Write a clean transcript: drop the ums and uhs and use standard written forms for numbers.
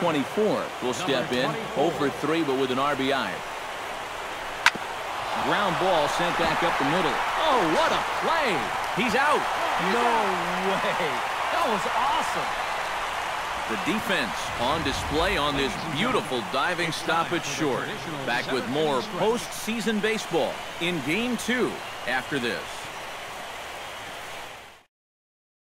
24 will step in. 0 for 3, but with an RBI. Ground ball sent back up the middle. Oh, what a play. He's out. No way. That was awesome. The defense on display on this beautiful diving stoppage short. Back with more postseason baseball in Game 2 after this.